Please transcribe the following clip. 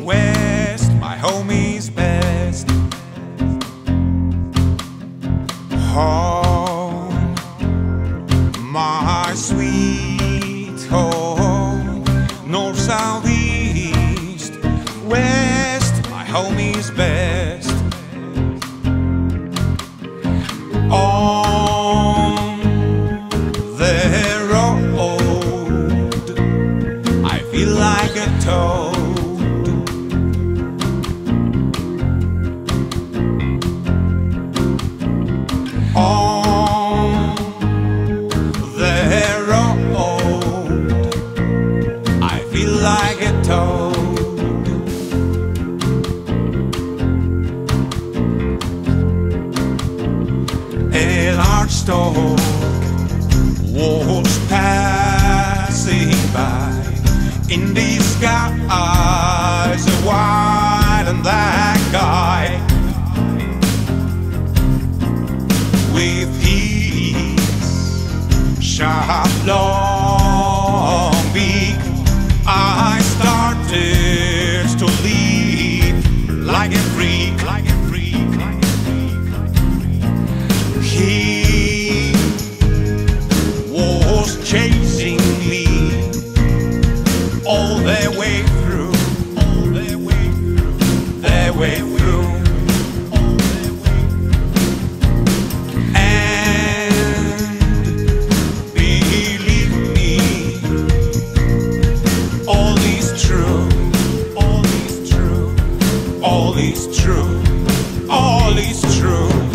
West, my home is best. Home, my sweet home. North, south, east, west, my home is best. On the road, I feel like a toad. On the road, I feel like a toad. A large storm was passing by. In the skies, a white and black guy with his sharp long beak. I started to leap like a freak, like a freak, like a freak. He was chasing me all the way through, all the way through, the way through. And believe me, all is true, all is true, all is true, all is true.